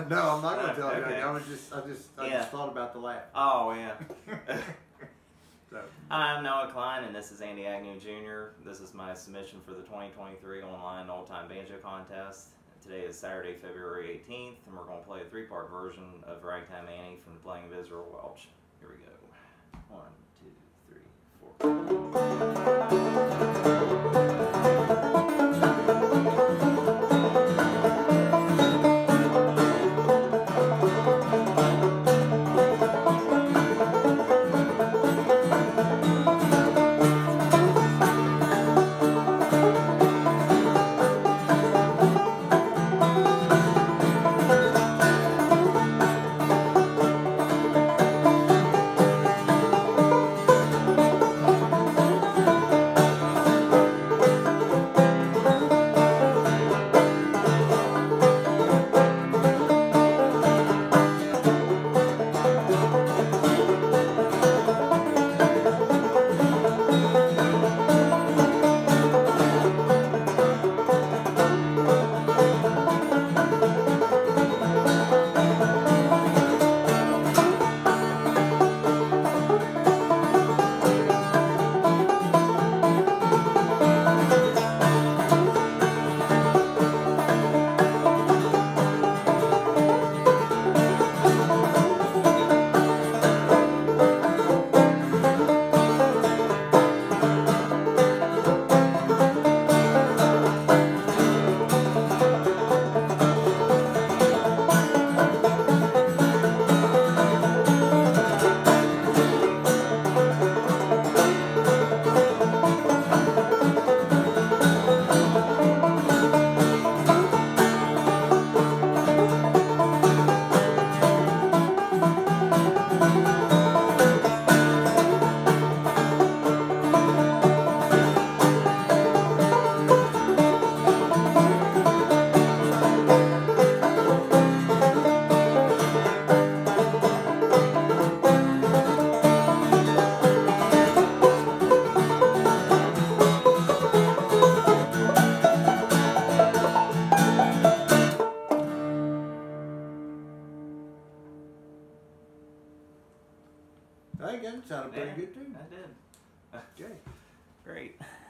No, I'm not going to tell you. Okay. I just thought about the laugh. Oh, yeah. So. I'm Noah Cline, and this is Andy Agnew Jr. This is my submission for the 2023 online old-time banjo contest. Today is Saturday, February 18th, and we're going to play a three-part version of Ragtime Annie from the playing of Israel Welch. Here we go. 1, 2, Again, sounded pretty good too. I did. Okay. Great.